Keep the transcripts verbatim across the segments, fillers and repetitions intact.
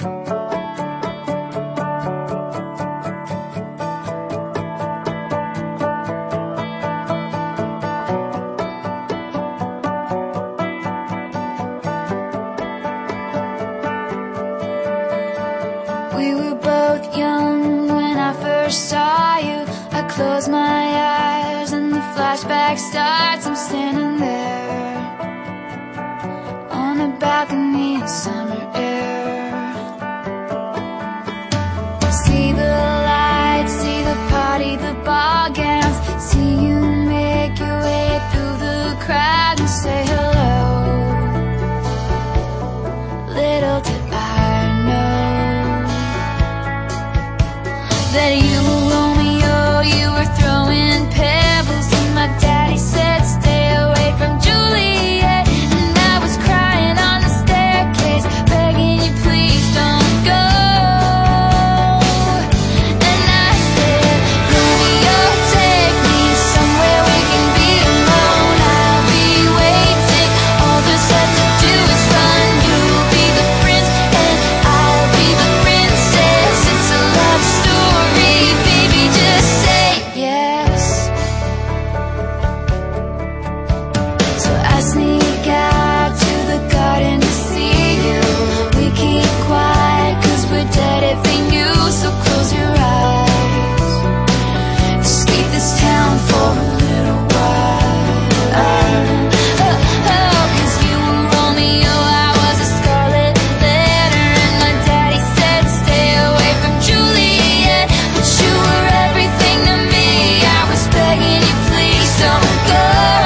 We were both young when I first saw you. I close my eyes and the flashback starts. I'm standing there on a balcony in summer air. See the lights, see the party, the ball gowns. See you make your way through the crowd and say hello. Little did I know that you were Romeo, you were throwing pebbles, and my daddy said stay away from Juliet. And I was crying on the staircase, begging you please don't go. And I said, Romeo, take me somewhere we can be alone. I'll be waiting, all there's left to do is run. You'll be the prince and I'll be the princess. It's a love story, baby, just say yes. So I sneak out to the garden to see you. We keep quiet cause we're dead if they knew. So close your eyes, escape this town for a little while. Oh, oh, cause you were Romeo, I was a scarlet letter, and my daddy said stay away from Juliet. But you were everything to me, I was begging you please don't go.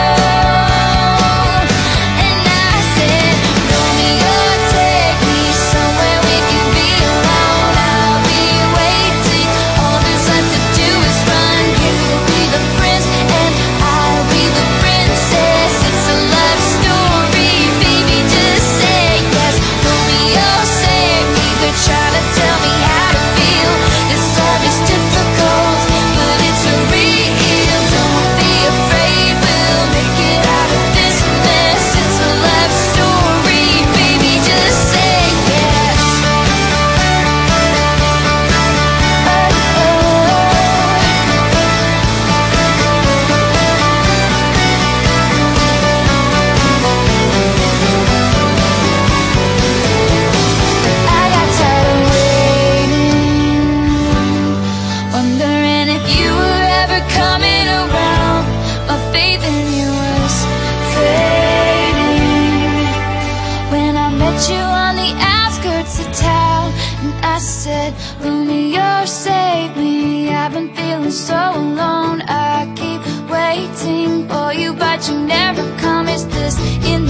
And I said, Romeo, take me somewhere we can be alone. I'll be waiting, all there's left to do is run. You'll be the prince and I'll be the princess. It's a love story, baby, just say yes. Romeo, save me, they're trying to tell me how to feel. This love is difficult, but it's real. Don't be afraid, we'll make it out of this mess. It's a love story, baby, just say yes. I got tired of waiting, wondering if you were ever coming around. My faith in you was fading when I met you on the outskirts of town. And I said, Romeo, save me, I've been feeling so alone. I keep waiting for you, but you never come. Is this in